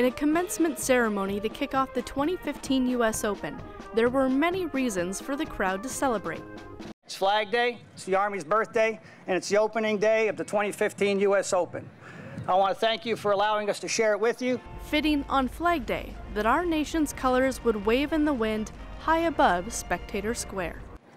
In a commencement ceremony to kick off the 2015 U.S. Open, there were many reasons for the crowd to celebrate. It's Flag Day, it's the Army's birthday, and it's the opening day of the 2015 U.S. Open. I want to thank you for allowing us to share it with you. Fitting on Flag Day that our nation's colors would wave in the wind high above Spectator Square.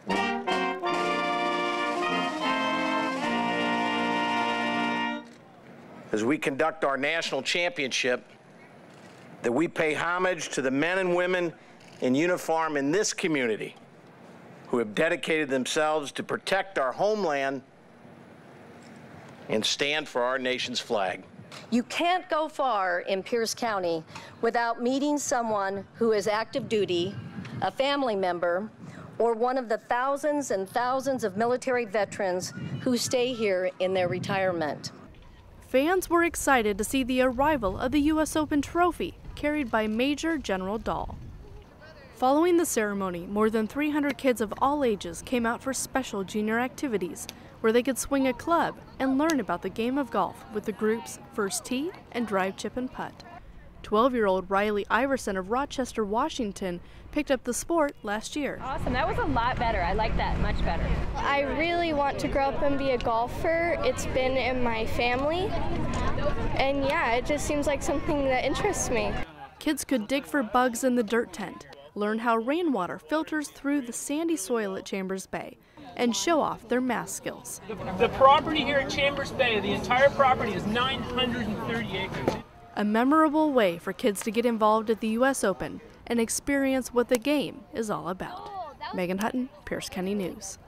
As we conduct our national championship, that we pay homage to the men and women in uniform in this community who have dedicated themselves to protect our homeland and stand for our nation's flag. You can't go far in Pierce County without meeting someone who is active duty, a family member, or one of the thousands and thousands of military veterans who stay here in their retirement. Fans were excited to see the arrival of the U.S. Open trophy carried by Major General Dahl. Following the ceremony, more than 300 kids of all ages came out for special junior activities where they could swing a club and learn about the game of golf with the groups First Tee and Drive, Chip, and Putt. 12-year-old Riley Iverson of Rochester, Washington picked up the sport last year. Awesome, that was a lot better. I like that much better. I really want to grow up and be a golfer. It's been in my family. And yeah, it just seems like something that interests me. Kids could dig for bugs in the dirt tent, learn how rainwater filters through the sandy soil at Chambers Bay, and show off their math skills. The property here at Chambers Bay, the entire property is 930 acres. A memorable way for kids to get involved at the U.S. Open and experience what the game is all about. Megan Hutton, Pierce County News.